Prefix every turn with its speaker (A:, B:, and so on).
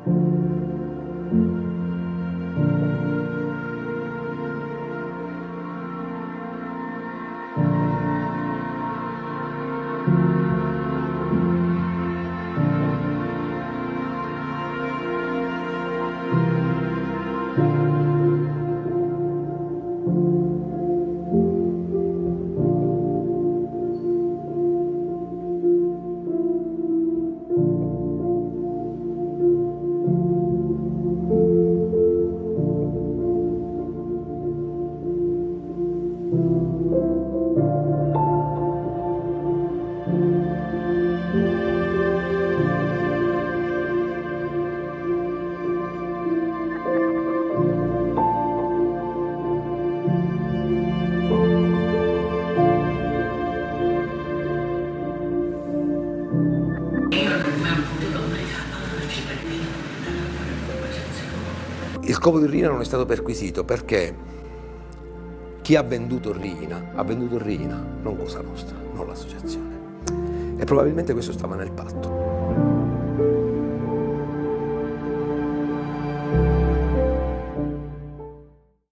A: Il scopo di Riina non è stato perquisito perché chi ha venduto Riina, non Cosa Nostra, non l'associazione. E probabilmente questo stava nel patto.